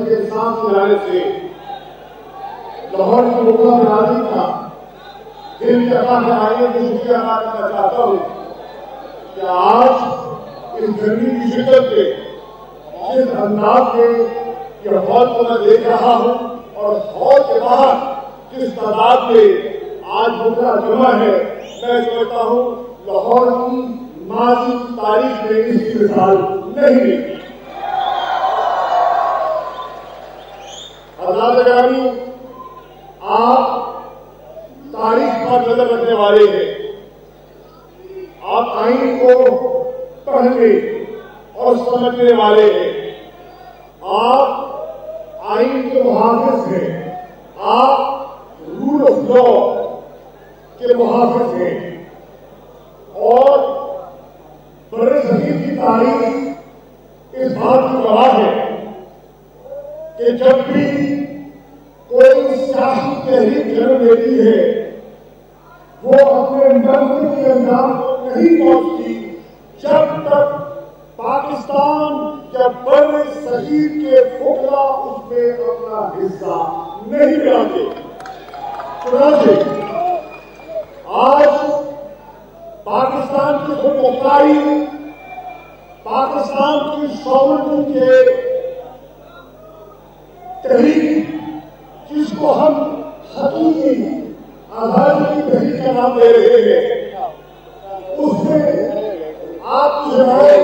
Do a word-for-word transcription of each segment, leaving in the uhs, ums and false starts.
के इंसाफ किनारे से लाहौर की मुगल बरादरी का दिल की अदा से आगे की शुक्रिया अदा करना चाहता हूँ कि आज इस गर्मी की शिद्दत पे जिस अंदाज में यह हॉल को मैं देख रहा हूँ और हॉल के बाहर जिस तादाद में आज मुगला जमा है, मैं समझता हूँ लाहौर की माजी तारीख में इसकी मिसाल नहीं मिली। हज़रात गिरामी, आप तारीख पर नजर रखने वाले हैं, आप आइन को पढ़ने और समझने वाले हैं, आप आइन के मुहाफिज हैं, आप रूल ऑफ लॉ के मुहाफिज हैं और बड़े सदी की तारीख इस बात की गवाह है कि जब भी कोई सियासी तहरीक जन्म लेती है वो अपने मंजिल के अंजाम को नहीं पहुंचती जब तक पाकिस्तान या बड़े शहीद के फुकरा उसमें अपना हिस्सा नहीं मिलाते। चुनाचे आज पाकिस्तान की खुद मुख्तारी, पाकिस्तान की सॉवरेनिटी के तहरीक जिसको हम हकीकी आजादी की तहरीक का नाम दे रहे हैं, उसमें आपकी राय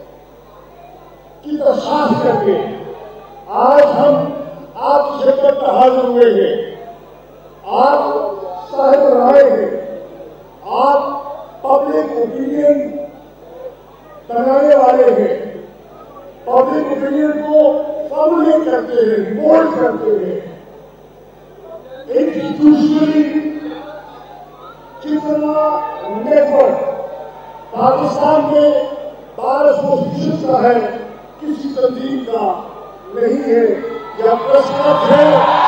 की दरख्वास्त करके आज हम आपकी शिरकत में हाजिर हुए हैं। आप साहिब राय हैं, आप पब्लिक ओपिनियन बनाने वाले हैं, पब्लिक ओपिनियन को फॉर्मुलेट करते हैं, मोल्ड करते हैं। इंस्टीट्यूशनली कितना नेटवर्क पाकिस्तान में बार एसोसिएशन का है, किसी तंजीम का नहीं है, या प्रश्न है।